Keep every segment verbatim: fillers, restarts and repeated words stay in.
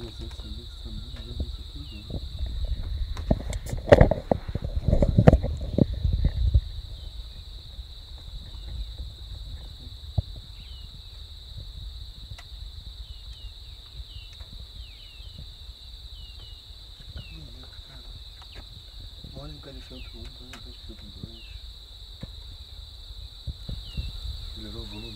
Olha, cara, filtro um, filtro dois. Melhorou o volume.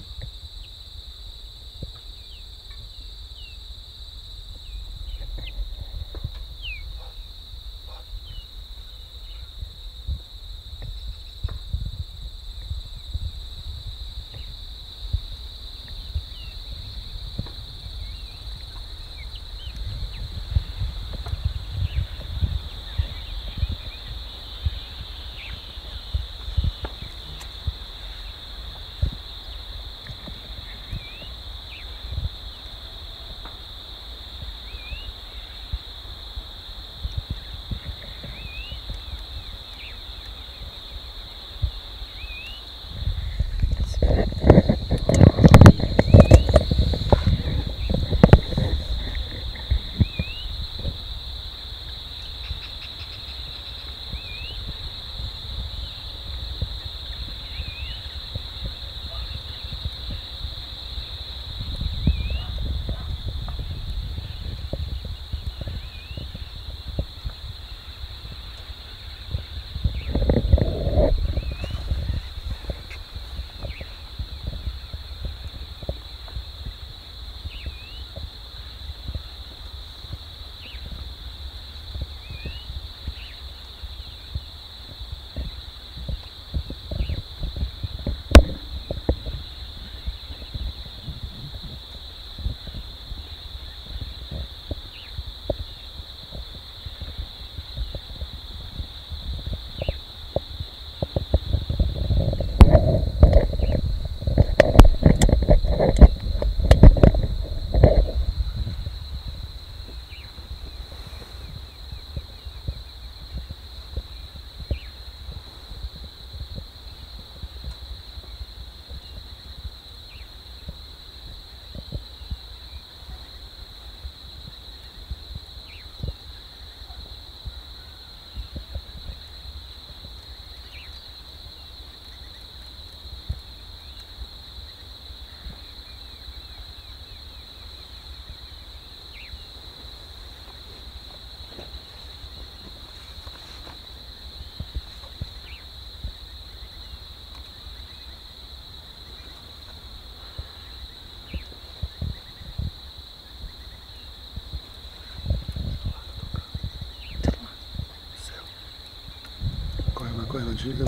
Corre, ela desliga.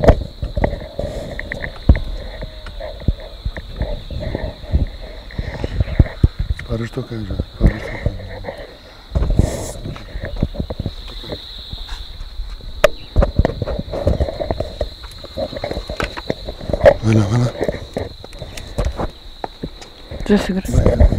Para de tocar já. Para de tocar. Vai lá, vai lá. Já segura. Vai.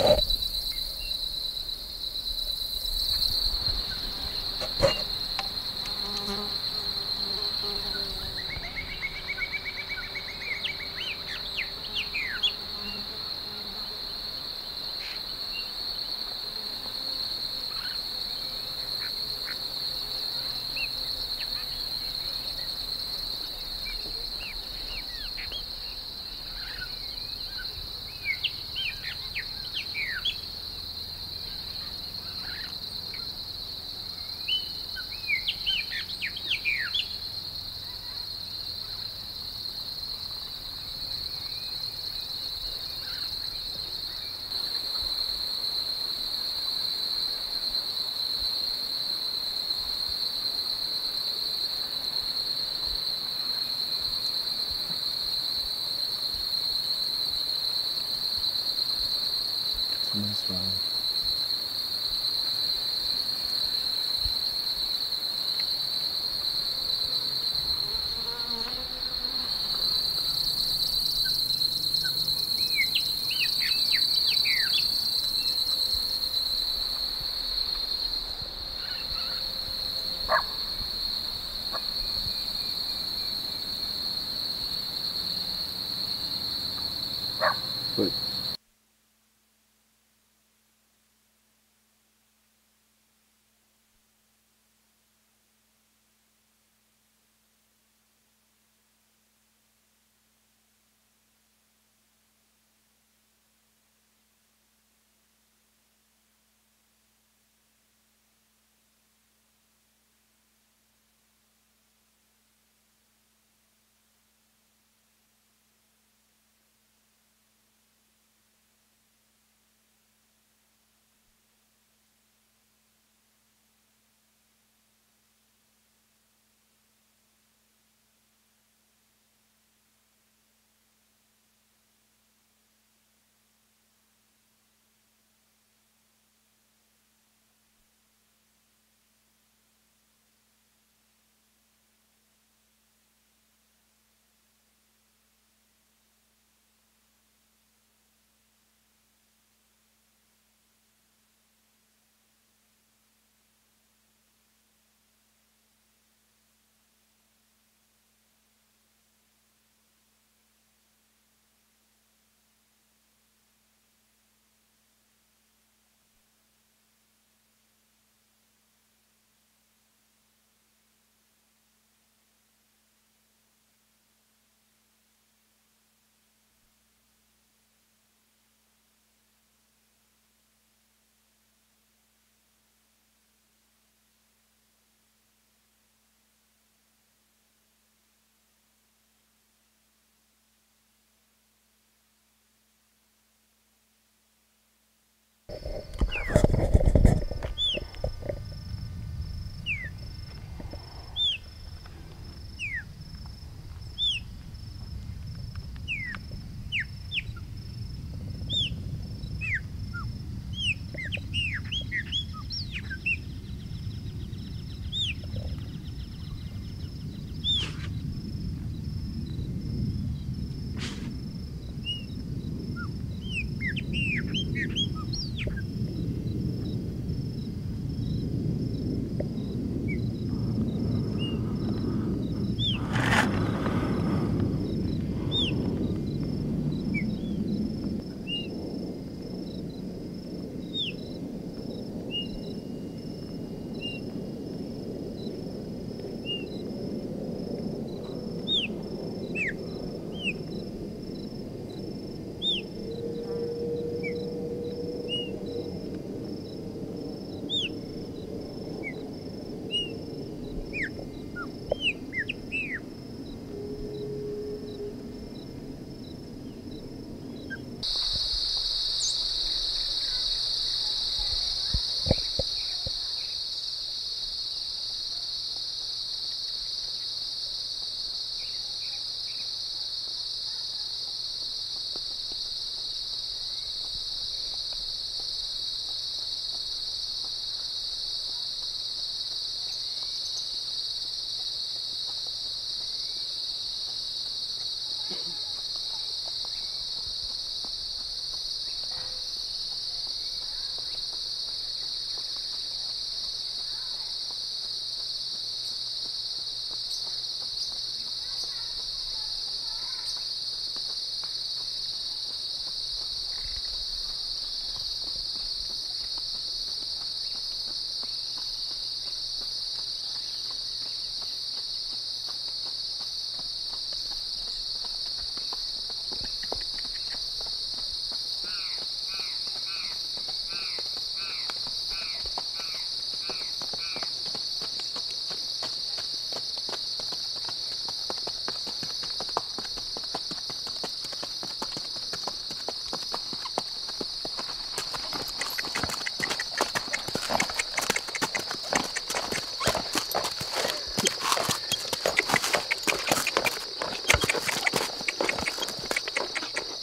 Mais suave. Foi.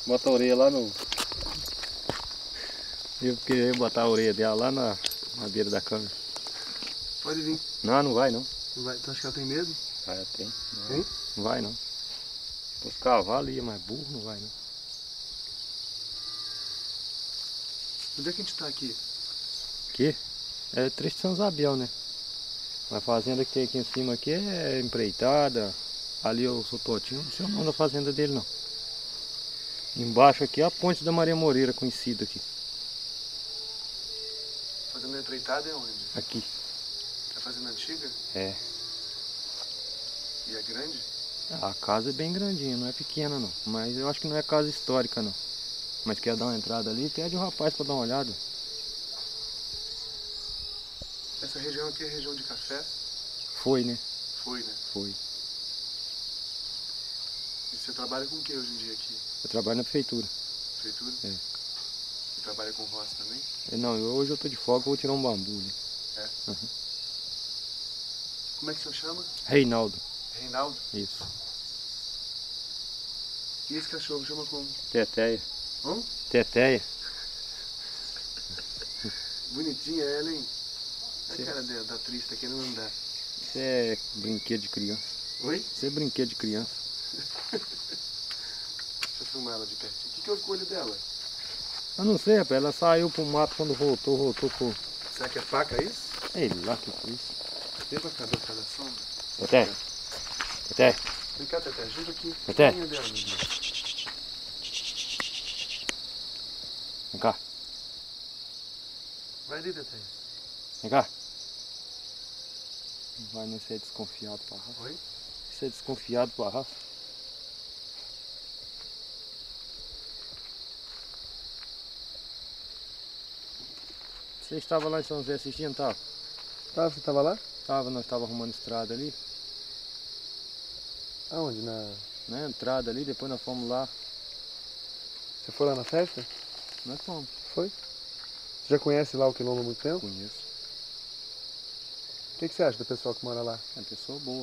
Bota a orelha lá no... Eu queria botar a orelha dela lá na, na beira da câmera. Pode vir. Não, não vai não. Não vai. Tu acha que ela tem medo? Ah, eu tenho. Não, Hein? não vai não. Os cavalos iam, mas burro não vai não. Onde é que a gente tá aqui? Aqui? É Triste São Isabel, né? A fazenda que tem aqui em cima aqui é empreitada. Ali eu sou Totinho, não sei o nome da fazenda dele não. Embaixo aqui é a Ponte da Maria Moreira, conhecida aqui. Fazenda empreitada é onde? Aqui. É a fazenda antiga? É. E é grande? A casa é bem grandinha, não é pequena não. Mas eu acho que não é casa histórica não. Mas quer dar uma entrada ali, pede o rapaz para dar uma olhada. Essa região aqui é região de café? Foi, né? Foi, né? Foi. E você trabalha com o que hoje em dia aqui? Eu trabalho na prefeitura. Prefeitura? É. E trabalha com roça também? É, não, eu, hoje eu tô de folga, eu vou tirar um bambu ali. É? Uhum. Como é que o senhor chama? Reinaldo. Reinaldo? Isso. E esse cachorro chama como? Teteia. Hum? Teteia. Bonitinha ela, hein? A Sim. cara da, da triste, tá querendo andar. Isso é brinquedo de criança. Oi? Isso é brinquedo de criança. Deixa eu filmar ela de pertinho. O que, que houve com o olho dela? Eu não sei, rapaz, ela saiu pro mato quando voltou, voltou com... Será que é faca isso? Ei lá, que foi isso? Vem pra cá, pra cá da sombra. Teté. Teté. Vem cá, Teté, ajuda aqui. Teté. Dela, meu Deus. Vem cá, Vai ali, Teté. vem cá. Não vai não ser desconfiado pra raça. Oi? Isso é desconfiado pra raça. Você estava lá em São José assistindo, tava? Tá, você tava lá? Tava, nós estávamos arrumando estrada ali. Aonde? Na... Na entrada ali, depois nós fomos lá. Você foi lá na festa? Nós fomos. Foi? Você já conhece lá o Quilombo há muito tempo? Conheço. O que, que você acha do pessoal que mora lá? É uma pessoa boa.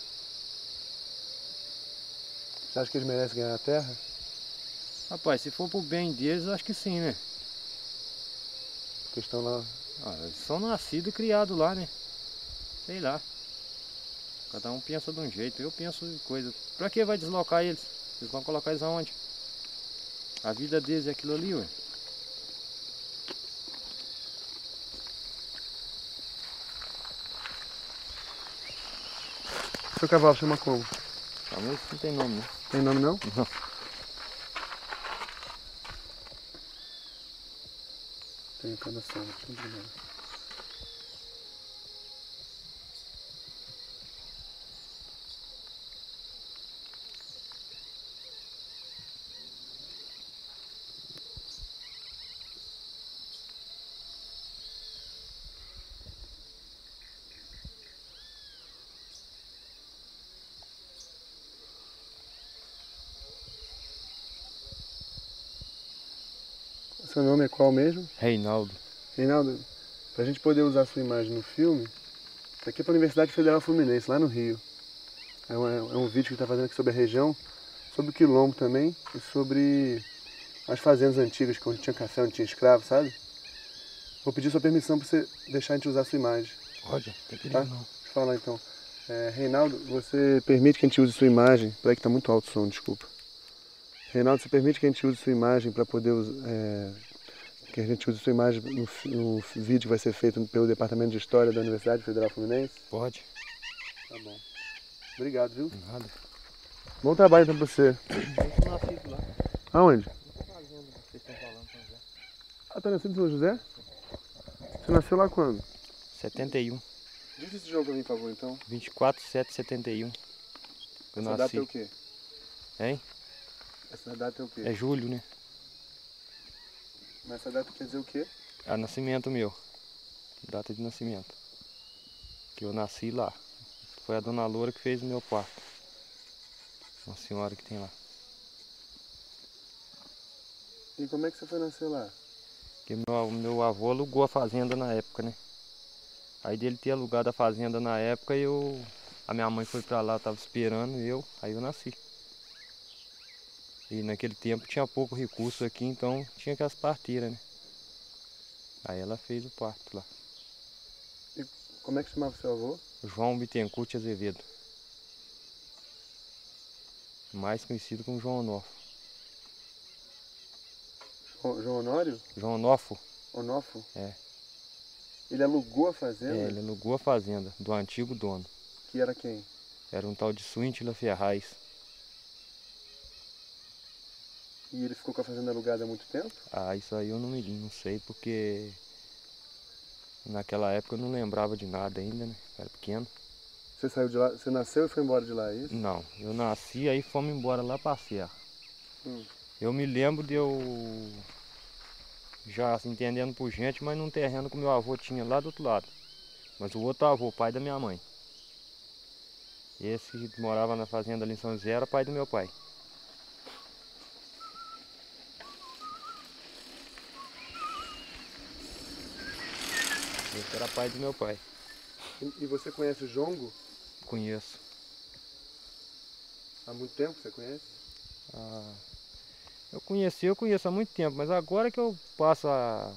Você acha que eles merecem ganhar a terra? Rapaz, se for pro bem deles, eu acho que sim, né? Porque estão lá... Ah, eles são nascidos e criados lá, né? Sei lá. Cada um pensa de um jeito, eu penso em coisa. Pra que vai deslocar eles? Eles vão colocar eles aonde? A vida deles é aquilo ali, ué. Seu cavalo chama como? Famoso não tem nome, né? Tem nome não? Não. Tem cada sombra. Deixa eu ver. Seu nome é qual mesmo? Reinaldo. Reinaldo, para a gente poder usar a sua imagem no filme, isso aqui é para a Universidade Federal Fluminense, lá no Rio. É um, é um vídeo que está fazendo aqui sobre a região, sobre o Quilombo também e sobre as fazendas antigas, onde tinha café, onde tinha escravo, sabe? Vou pedir sua permissão para você deixar a gente usar a sua imagem. Pode, não tem perigo Tá? não. Deixa eu falar então. É, Reinaldo, você permite que a gente use sua imagem... Peraí que está muito alto o som, desculpa. Reinaldo, você permite que a gente use sua imagem para poder... É, que a gente use sua imagem no, no vídeo que vai ser feito pelo Departamento de História da Universidade Federal Fluminense? Pode. Tá bom. Obrigado, viu? Nada. Bom trabalho então pra você. Eu nasci lá. Aonde? Nessa fazenda que vocês estão falando, São José. Ah, tá nascido em São José? Você nasceu lá quando? setenta e um. Diz esse jogo pra mim, por favor, então. vinte e quatro de setembro de setenta e um. Eu Essa nasci. data é o quê? Hein? Essa data é o quê? É julho, né? Mas essa data quer dizer o quê? É nascimento meu. Data de nascimento. Que eu nasci lá. Foi a dona Loura que fez o meu quarto. Uma senhora que tem lá. E como é que você foi nascer lá? Porque meu, meu avô alugou a fazenda na época, né? Aí dele ter alugado a fazenda na época, eu... A minha mãe foi pra lá, eu tava esperando eu, aí eu nasci. E naquele tempo tinha pouco recurso aqui, então tinha que as parteiras, né? Aí ela fez o parto lá. E como é que chamava seu avô? João Bittencourt Azevedo. Mais conhecido como João Onofo. João, João Honório? João Onofo? Onofo? É. Ele alugou a fazenda? É, ele alugou a fazenda do antigo dono. Que era quem? Era um tal de Suíntila Ferraz. E ele ficou com a fazenda alugada há muito tempo? Ah, isso aí eu não, me, não sei, porque naquela época eu não lembrava de nada ainda, né? Eu era pequeno. Você saiu de lá, você nasceu e foi embora de lá, é isso? Não, eu nasci aí fomos embora lá pra Serra. Hum. Eu me lembro de eu já assim, entendendo por gente, mas num terreno que meu avô tinha lá do outro lado. Mas o outro avô, pai da minha mãe. Esse que morava na fazenda ali em São José era pai do meu pai. Esse era pai do meu pai. E, e você conhece o jongo? Conheço. Há muito tempo você conhece? Ah, eu conheci, eu conheço há muito tempo, mas agora que eu passo a,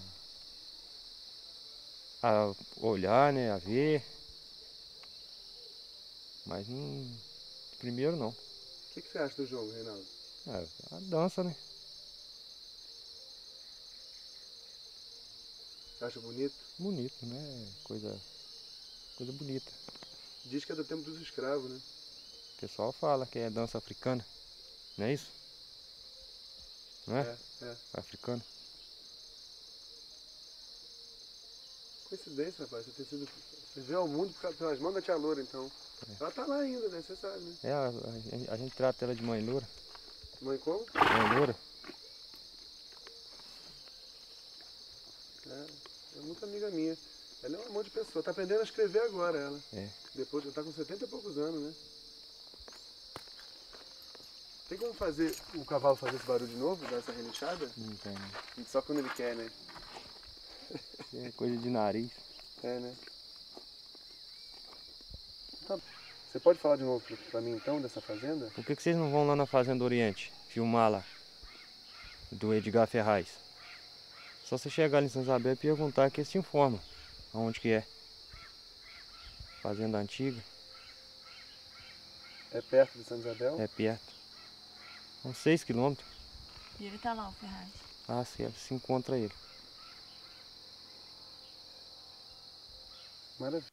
a olhar, né, a ver. Mas não, primeiro não. O que, que você acha do jongo, Reinaldo? É, a dança, né? Você acha bonito? Bonito, né? Coisa, coisa bonita. Diz que é do tempo dos escravos, né? O pessoal fala que é dança africana, não é isso? Não é? É, é. Africana. Coincidência, rapaz. Você, ter sido, você veio ao mundo pelas mãos da tia Loura, então. É. Ela tá lá ainda, né? Você sabe, né? É, a, a, a gente trata ela de mãe loura. Mãe como? Mãe loura? É, é muito amiga minha. Ela é um amor de pessoa. Tá aprendendo a escrever agora, ela. É. Depois, ela tá com setenta e poucos anos, né? Tem como fazer o cavalo fazer esse barulho de novo, dar essa relinchada? Não tem. Só quando ele quer, né? É coisa de nariz. É, né? Tá. Você pode falar de novo pra mim, então, dessa fazenda? Por que, que vocês não vão lá na Fazenda Oriente filmar lá? Do Edgar Ferraz. Só você chegar ali em São Isabel e perguntar que eles te informam aonde que é. Fazenda antiga, É perto de Santa Isabel? é perto. Uns seis quilômetros. E ele tá lá, o Ferraz. Ah, você se encontra ele. Maravilha.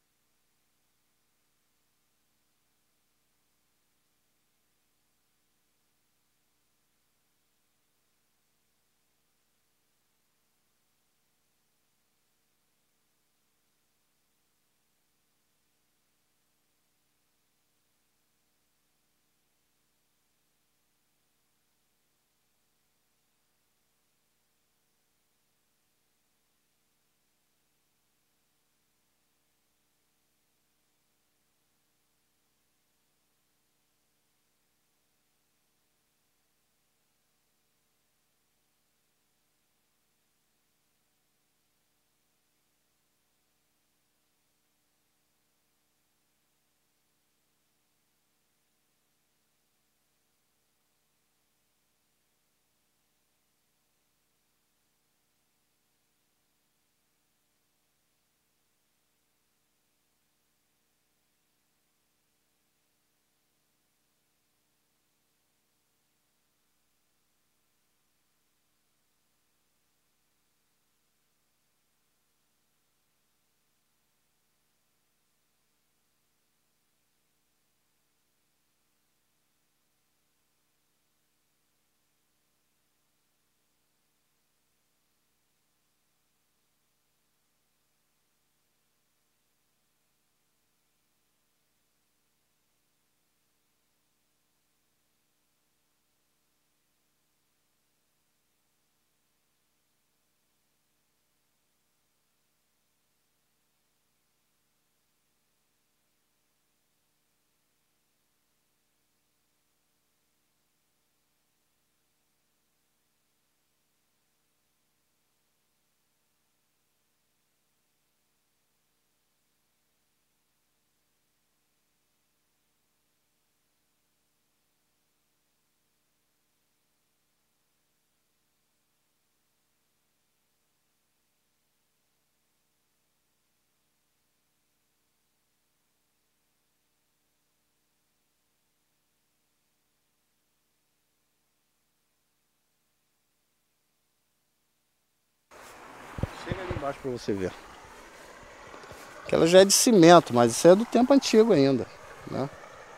embaixo para você ver. Aquela já é de cimento, mas isso é do tempo antigo ainda, né?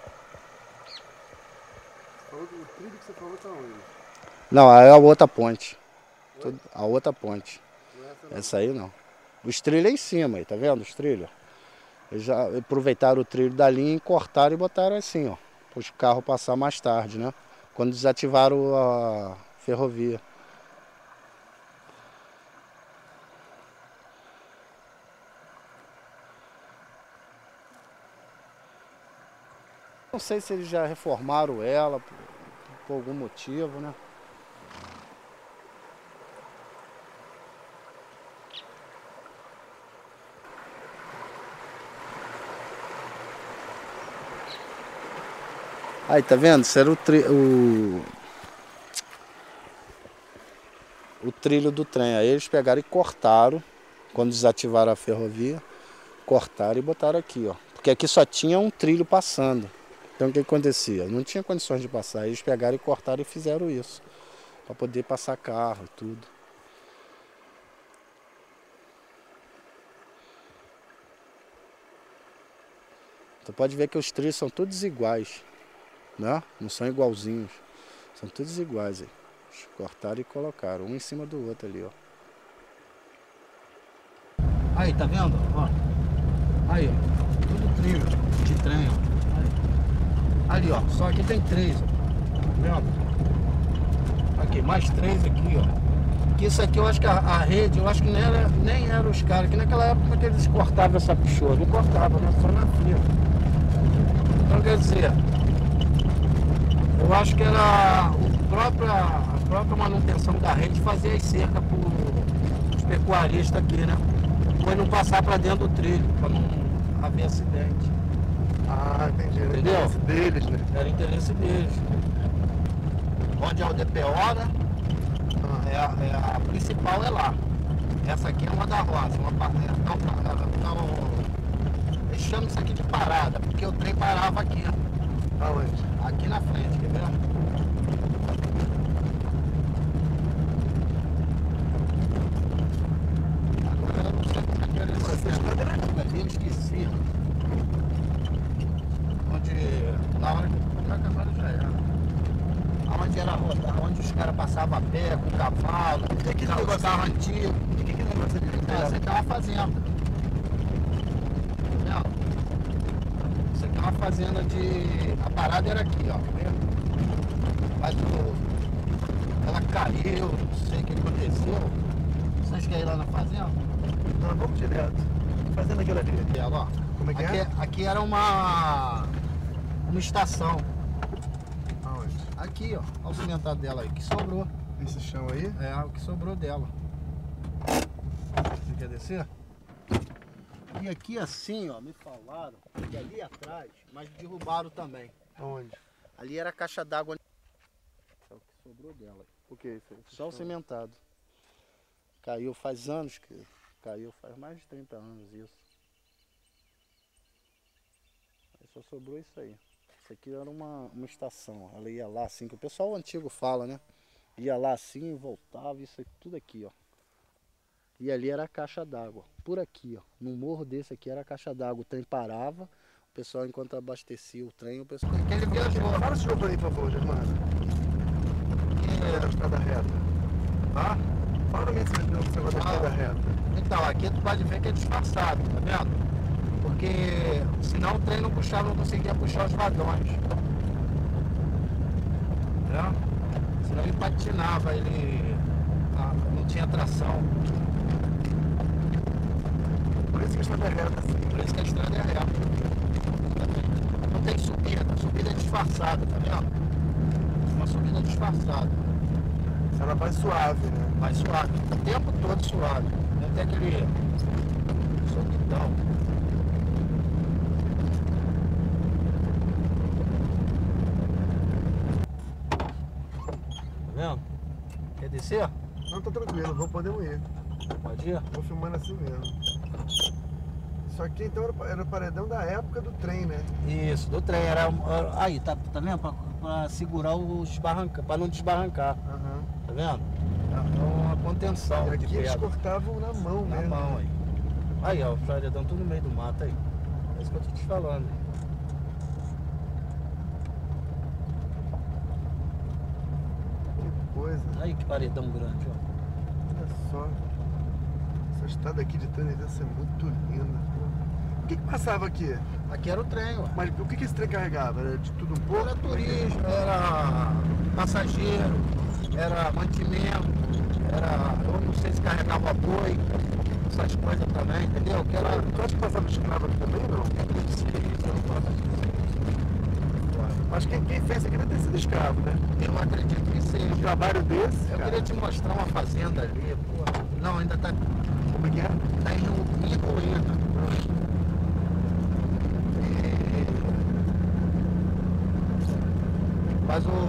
O trilho que você falou tá onde? Não, é a outra ponte. Tudo- A outra ponte. Essa aí não. Os trilhos é em cima aí, tá vendo? Os trilhos. Eles já aproveitaram o trilho da linha e cortaram e botaram assim, ó. Para os carros passar mais tarde, né? Quando desativaram a ferrovia. Não sei se eles já reformaram ela por, por algum motivo, né? Aí, tá vendo? Isso era o, tri... o... o trilho do trem. Aí eles pegaram e cortaram, quando desativaram a ferrovia, cortaram e botaram aqui, ó. Porque aqui só tinha um trilho passando. Então o que acontecia? Não tinha condições de passar. Aí eles pegaram e cortaram e fizeram isso. Para poder passar carro e tudo. Você pode ver que os trilhos são todos iguais. Né? Não são igualzinhos. São todos iguais aí. Eles cortaram e colocaram, um em cima do outro ali, ó. Aí, tá vendo? Ó. Aí, ó. Tudo trilho de trem, ó. Aí. Ali, ó. Só aqui tem três, ó. Tá vendo? Aqui, mais três aqui, ó. Que isso aqui eu acho que a, a rede, eu acho que nem era, nem era os caras, que naquela época que eles cortavam essa pichona. Não cortavam, né? Só na fila. Então quer dizer, eu acho que era o própria, a própria manutenção da rede fazia as cercas para os pecuaristas aqui, né? Depois não passar para dentro do trilho, para não haver acidente. Ah, entendi. Era Entendeu? interesse deles, né? Era interesse deles. Onde é o D P O, né? É a, é a principal é lá. Essa aqui é uma da roça. Uma, pa- é, não, não, não, eles chamam isso aqui de parada, porque o trem parava aqui, ó. Aonde? Aqui na frente, quer ver? Agora eu não sei como é que era esse tempo. Ali eu esqueci. Onde, na hora que na cavalo já era. Aonde era a roda, onde os caras passavam a pé, com cavalo, que carro, negócio carro ali? antigo. E o que que negócio ali? Essa aqui é uma fazenda. Tá vendo? Isso aqui é uma fazenda de... A parada era aqui, ó. Tá vendo? Mas o... ela caiu, não sei o que aconteceu. Vocês querem ir lá na fazenda? Não, vamos direto. Fazendo aquilo ali. Aqui, ó. Como é que aqui, é? aqui era uma... uma estação. Aonde? Aqui, ó. Olha o cimentado dela aí, que sobrou. Esse chão aí? É, o que sobrou dela. Você quer descer? E aqui assim, ó, me falaram que ali atrás, mas derrubaram também. Aonde? Ali era a caixa d'água. É o que sobrou dela. O que é isso aí? Só o cimentado. Caiu faz anos que caiu, faz mais de trinta anos isso. Aí só sobrou isso aí. Isso aqui era uma, uma estação. Ela ia lá assim, que o pessoal antigo fala, né? Ia lá assim, voltava, isso aqui, tudo aqui, ó. E ali era a caixa d'água. Por aqui, ó. No morro desse aqui era a caixa d'água. O trem parava, o pessoal enquanto abastecia o trem, o pessoal. Ele viajou. Fala esse jogo aí, por favor, Germano. É a estrada reta. Tá? Fala pra mim esse negócio da estrada reta. Então, aqui tu pode ver que é disfarçado, tá vendo? Porque senão o trem não puxava, não conseguia puxar os vagões. Entendeu? Senão ele patinava, ele ah, não tinha tração. Por isso que a estrada é reta assim. Por isso que a estrada é reta. Não tem subida, a subida é disfarçada, tá vendo? Uma subida disfarçada. Ela vai suave, né? Vai suave, o tempo todo suave. Não tem aquele solidão. Tá vendo? Quer descer? Não, tá tranquilo, vou podemos ir. Pode ir? Vou filmando assim mesmo. Isso aqui então era, era o paredão da época do trem, né? Isso, do trem. Era, era- aí, tá, tá vendo? Pra, pra segurar os barrancos, pra não desbarrancar. Aham. Tá vendo? É uma contenção E de aqui eles pedra. cortavam na mão Na mesmo. mão aí. Aí, ó, os paredão tudo no meio do mato aí. É isso que eu tô te falando. Que coisa. Aí que paredão grande, ó. Olha só. Essa estrada aqui de Tânia deve ser muito linda. O que que passava aqui? Aqui era o trem, ó. Mas o que que esse trem carregava? Era de tudo um pouco? Era turismo, era passageiro, era mantimento, era. Eu não sei se carregava boi, essas coisas também, entendeu? Que era. Tu acha que passava escravo aqui também, não? Não sei, eu não posso dizer. Mas quem, quem fez isso aqui deve ter sido escravo, né? Eu acredito que Um seja. trabalho desse, Eu cara. queria te mostrar uma fazenda ali, pô. Não, ainda tá, Como é que é? tá em ru- em ruína. E- Mas o,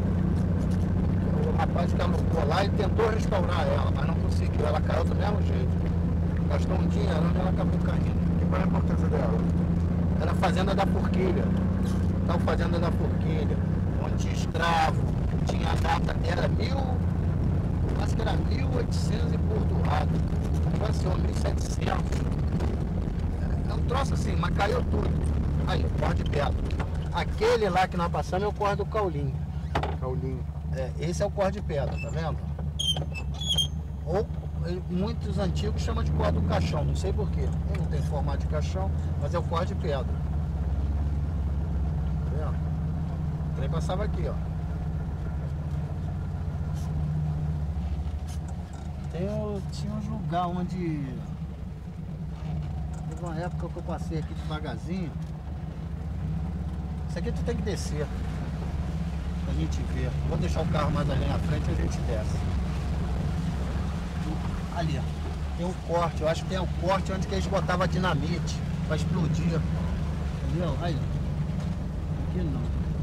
o rapaz que alugou lá, ele tentou restaurar ela, mas não conseguiu. Ela caiu do mesmo jeito. Gastou um dinheirão e ela acabou caindo. E qual é a importância dela? Era a fazenda da Forquilha. Tal fazenda da Forquilha, onde tinha escravo, tinha data, era mil, acho que era mil e oitocentos e bordoado. Foi assim, ou mil e setecentos. É um troço assim, mas caiu tudo. Aí, o Corre de Pedra. Aquele lá que nós passamos é o Corre do Caulinho. Paulinho. É, esse é o Corre de Pedra, tá vendo? Ou eh, muitos antigos chamam de Corre do Caixão, não sei porquê. Ele não tem formato de caixão, mas é o Corre de Pedra. Tá vendo? O trem passava aqui, ó. Tem, o- tinha uns lugares onde... Teve uma época que eu passei aqui devagarzinho. Isso aqui tu tem que descer. Pra gente ver. Vou deixar o carro mais ali na frente e a gente desce. Ali, ó. Tem um corte. Eu acho que tem um corte onde que eles botavam dinamite pra explodir. Entendeu? Aí. Aqui não.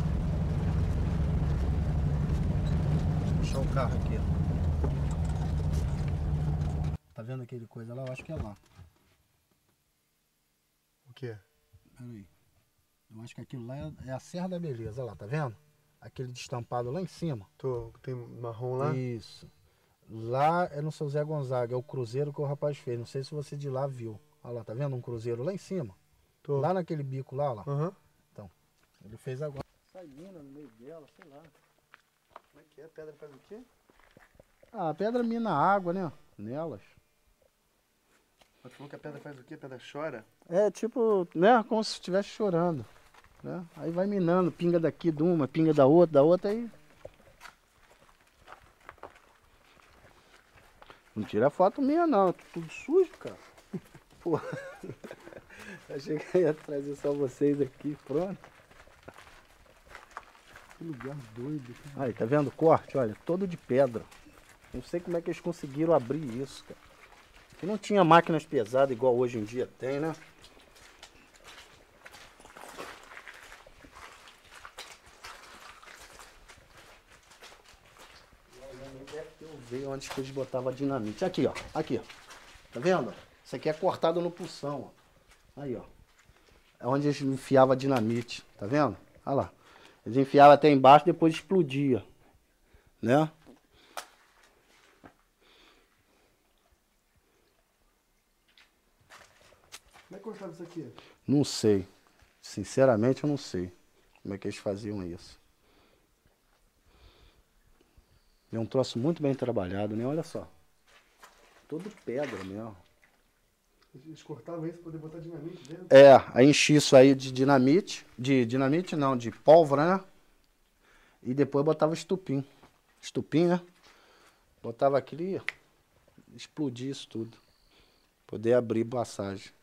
Deixa eu deixar o carro aqui, ó. Tá vendo aquele coisa lá? Eu acho que é lá. O quê? Pera aí. Eu acho que aquilo lá é, é a Serra da Beleza, olha lá, tá vendo? Aquele destampado lá em cima. Tô, tem marrom lá? Isso. Lá é no Seu Zé Gonzaga, é o cruzeiro que o rapaz fez. Não sei se você de lá viu. Olha lá, tá vendo um cruzeiro lá em cima? Tô. Lá naquele bico lá, ó lá. Aham. Ele fez agora. Sai mina no meio dela, sei lá. Como é que é? A pedra faz o quê? Ah, a pedra mina água, né? Nelas. Mas tu falou que a pedra faz o quê? A pedra chora? É tipo, né? Como se estivesse chorando. Né? Aí vai minando, pinga daqui de uma, pinga da outra, da outra aí. Não tira foto minha não, tudo sujo, cara. Pô. Achei que eu ia trazer só vocês aqui, pronto. Que lugar doido. Aí, tá vendo o corte? Olha, todo de pedra. Não sei como é que eles conseguiram abrir isso, cara. Que não tinha máquinas pesadas igual hoje em dia tem, né? Eu vi onde que eles botavam dinamite. Aqui, ó. Aqui, ó. Tá vendo? Isso aqui é cortado no pulsão, ó. Aí, ó. É onde eles enfiavam dinamite. Tá vendo? Olha lá. Eles enfiavam até embaixo e depois explodia. Né? Como é que cortava isso aqui? Não sei. Sinceramente, eu não sei como é que eles faziam isso. É um troço muito bem trabalhado, né? Olha só. Todo pedra mesmo. Eles cortavam isso pra poder botar dinamite dentro? É, aí enchi isso aí de dinamite. De dinamite não, de pólvora, né? E depois botava estupim. Estupim, né? Botava aquilo e explodia isso tudo. Poder abrir passagem.